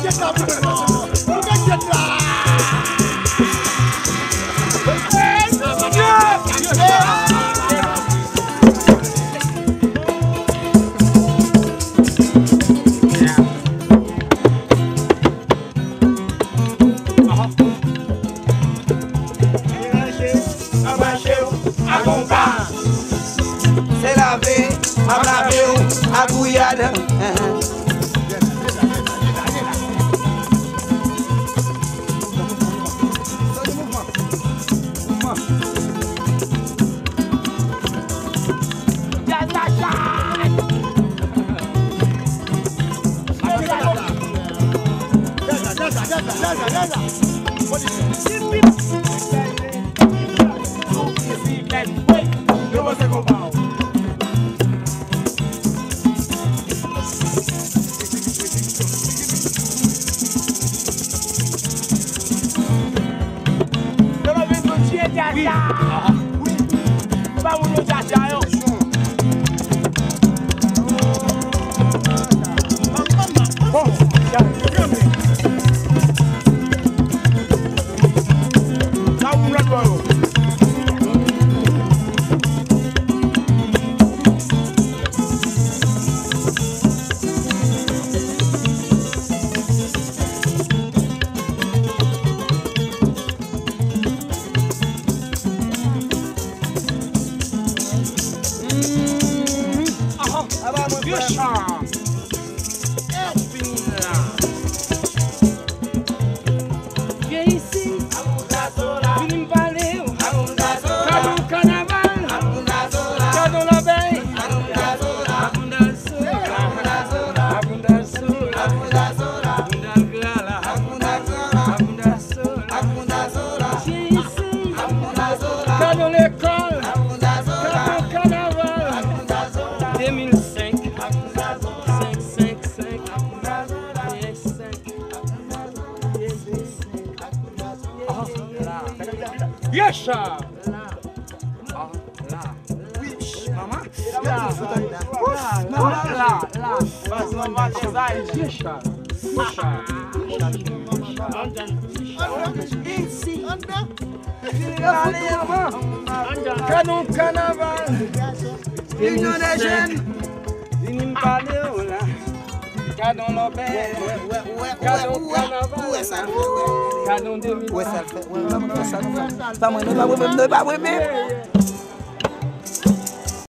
C'est la vie, ma brave, à Guyane. Yes, sir. Oui, maman. Canon carnaval. Union des jeunes. Vinim parler là. Canon l'obé. Canon carnaval. Canon 2000. Ouais, ça le fait. Ouais, ça nous fait. Pas moi, ne pas